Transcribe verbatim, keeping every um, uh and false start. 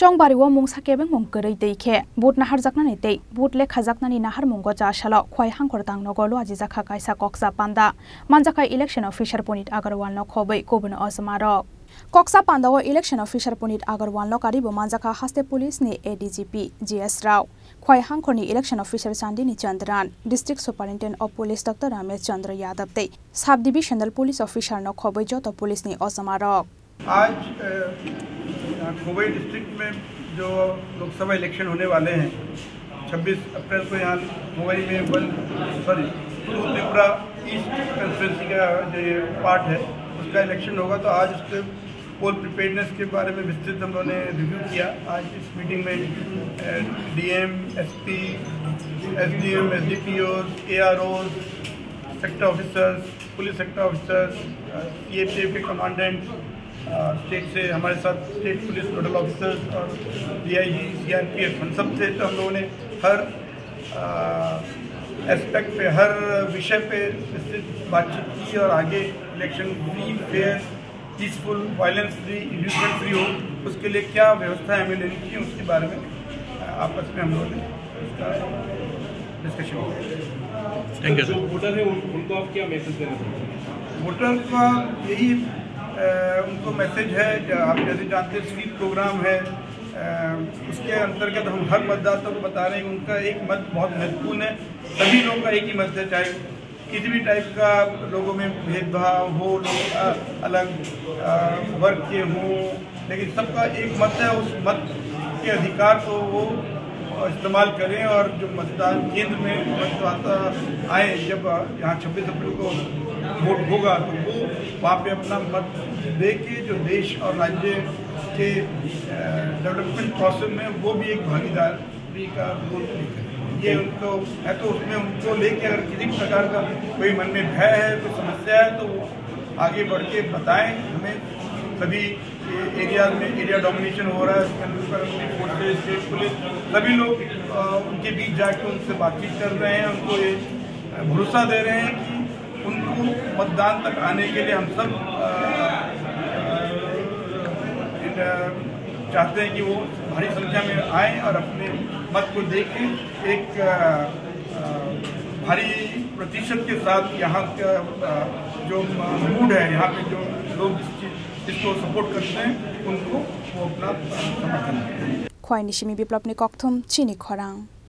Chong bari wo mung sakebeng mung gerei deike bot nahar jaknani tei bot le khajaknani nahar mungo cha shala khwai hangkor tang nogolo aji jakha kaisa koksa panda manjakai election officer Punit Agarwal no khobai kobuno asmaro Koksa panda wo election officer Punit Agarwal no karibo manjaka haste police ni A D G P G S Rao khwai hangkor ni election officer Chandini Chandran district superintendent of police Doctor Ramesh Chandra Yadav tei sub divisional police officer no khobai joto police ni asmaro आज खोबई district में जो Lok Sabha election होने वाले हैं छब्बीस अप्रैल को यहाँ खोबई में one sorry two Tripura east constituency का जो ये पार्ट है उसका इलेक्शन होगा। तो आज उसके पोल प्रिपेयर्डनेस के बारे में विस्तृत हम लोगों ने रिव्यू किया। आज इस मीटिंग में DM, SP, SDM, SDPO, ARO, sector officers, police sector officers, CAPF के कमांडेंट, स्टेट से हमारे साथ स्टेट पुलिस नोडल ऑफिसर्स और डीआईजी, सीआरपीएफ, हम सब थे। तो हम लोगों ने हर एस्पेक्ट पे, हर विषय पे विस्तृत बातचीत की और आगे election free, fair, peaceful, violence free, individual free हो उसके लिए क्या व्यवस्था हमें लेनी चाहिए उसके बारे में आपस में हम लोगों ने उसका डिस्कशन किया। Thank you. जो वोटर है उनको आप क्या मैसेज देना चाहते हैं? वोटर का यही आ, उनको मैसेज है, आप जैसे जानते हैं स्वीप प्रोग्राम है, आ, उसके अंतर्गत हम हर मतदाता को बता रहे हैं उनका एक मत बहुत महत्वपूर्ण है। सभी लोगों का एक ही मत है, चाहे किसी भी टाइप का लोगों में भेदभाव हो, लोग अलग वर्ग के हों, लेकिन सबका एक मत है। उस मत के अधिकार को वो इस्तेमाल करें और जो मतदान केंद्र में मतदाता आए, जब यहाँ छब्बीस अप्रैल को वोट होगा तो वो वहाँ पे अपना मत दे के जो देश और राज्य के डेवलपमेंट प्रोसेस में वो भी एक भागीदारी का रोल प्ले करें। ये उनको है, तो उसमें उनको लेके अगर किसी भी प्रकार का कोई मन में भय है, कोई समस्या है, तो वो आगे बढ़ के बताएं हमें। सभी एरिया में एरिया डोमिनेशन हो रहा है, फोर्सेज, स्टेट पुलिस, सभी लोग उनके बीच जाके उनसे बातचीत कर रहे हैं, उनको ये भरोसा दे रहे हैं कि उनको मतदान तक आने के लिए हम सब आ, आ, चाहते हैं कि वो भारी संख्या में आएँ और अपने मत को दे के एक आ, आ, भारी प्रतिशत के साथ यहाँ का जो मूड है, यहाँ पे जो लोग जिसको सपोर्ट करते हैं उनको वो अपना समर्थन करें। Khwai nishimi biplop ni kokthum chini khorang